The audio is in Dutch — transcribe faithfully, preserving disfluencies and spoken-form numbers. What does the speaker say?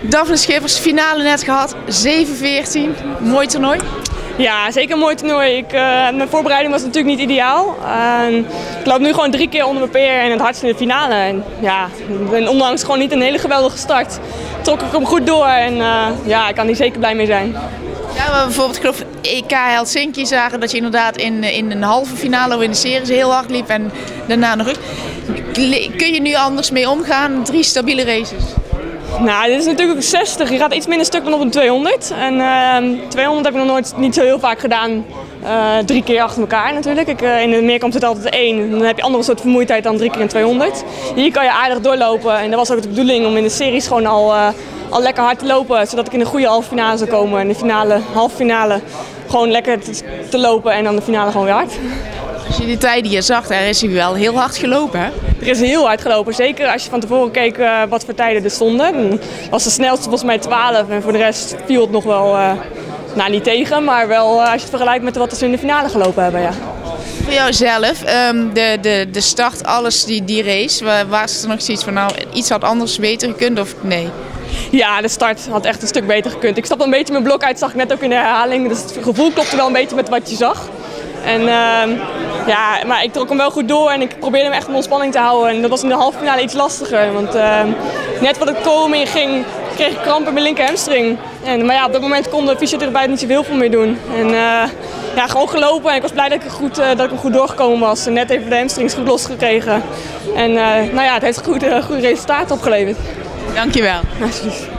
Daphne Schippers, finale net gehad, zeven veertien. Mooi toernooi. Ja, zeker een mooi toernooi. Ik, uh, mijn voorbereiding was natuurlijk niet ideaal. Uh, ik loop nu gewoon drie keer onder mijn peer en het hardst in de finale. En, ja, en ondanks gewoon niet een hele geweldige start, trok ik hem goed door en uh, ja, ik kan hier zeker blij mee zijn. Ja, we bijvoorbeeld, ik geloof, E K Helsinki zagen dat je inderdaad in, in een halve finale of in de series heel hard liep en daarna nog. Kun je nu anders mee omgaan? Drie stabiele races. Nou, dit is natuurlijk ook zestig. Je gaat iets minder stuk dan op een tweehonderd. En uh, tweehonderd heb ik nog nooit niet zo heel vaak gedaan. Uh, drie keer achter elkaar natuurlijk. Ik, uh, in de meerkamp zit altijd één. Dan heb je andere soort vermoeidheid dan drie keer in tweehonderd. Hier kan je aardig doorlopen. En dat was ook de bedoeling om in de series gewoon al, uh, al lekker hard te lopen. Zodat ik in een goede halve finale zou komen. En de finale, halve finale gewoon lekker te, te lopen en dan de finale gewoon weer hard. Als je die tijden hier zag, daar is hij wel heel hard gelopen, hè? Er is heel hard gelopen, zeker als je van tevoren keek uh, wat voor tijden er stonden. Dan was de snelste volgens mij twaalf en voor de rest viel het nog wel, uh, nou niet tegen, maar wel uh, als je het vergelijkt met wat ze in de finale gelopen hebben, ja. Voor jou zelf, um, de, de, de start, alles, die, die race, waar, waar is er nog zoiets van, nou, iets had anders beter gekund of nee? Ja, de start had echt een stuk beter gekund. Ik stapte een beetje mijn blok uit, zag ik net ook in de herhaling, dus het gevoel klopte wel een beetje met wat je zag. En, uh, ja, maar ik trok hem wel goed door en ik probeerde hem echt om ontspanning te houden. En dat was in de halve finale iets lastiger. Want uh, net wat het komen in ging, kreeg ik kramp in mijn linker hamstring. En, maar ja, op dat moment kon de fysiotherapeut niet zoveel voor meer doen. En uh, ja, gewoon gelopen en ik was blij dat ik, goed, uh, dat ik hem goed doorgekomen was. En net even de hamstrings goed losgekregen. En uh, nou ja, het heeft goed, uh, goede resultaten opgeleverd. Dankjewel. Alsjeblieft.